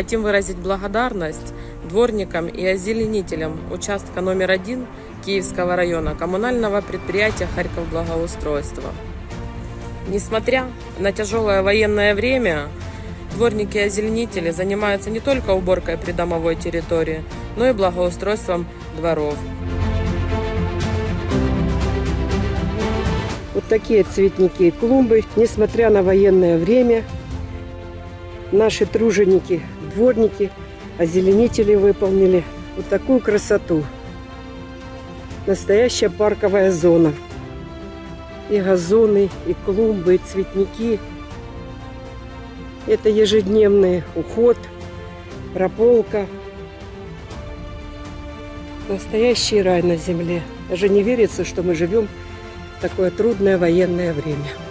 хотим выразить благодарность дворникам и озеленителям участка номер 1 Киевского района коммунального предприятия «Харьков-Благоустройство». Несмотря на тяжелое военное время, дворники и озеленители занимаются не только уборкой придомовой территории, но и благоустройством дворов. Вот такие цветники и клумбы, несмотря на военное время, наши труженики, дворники, озеленители выполнили вот такую красоту. Настоящая парковая зона. И газоны, и клумбы, и цветники. Это ежедневный уход, прополка. Настоящий рай на земле. Даже не верится, что мы живем в такое трудное военное время.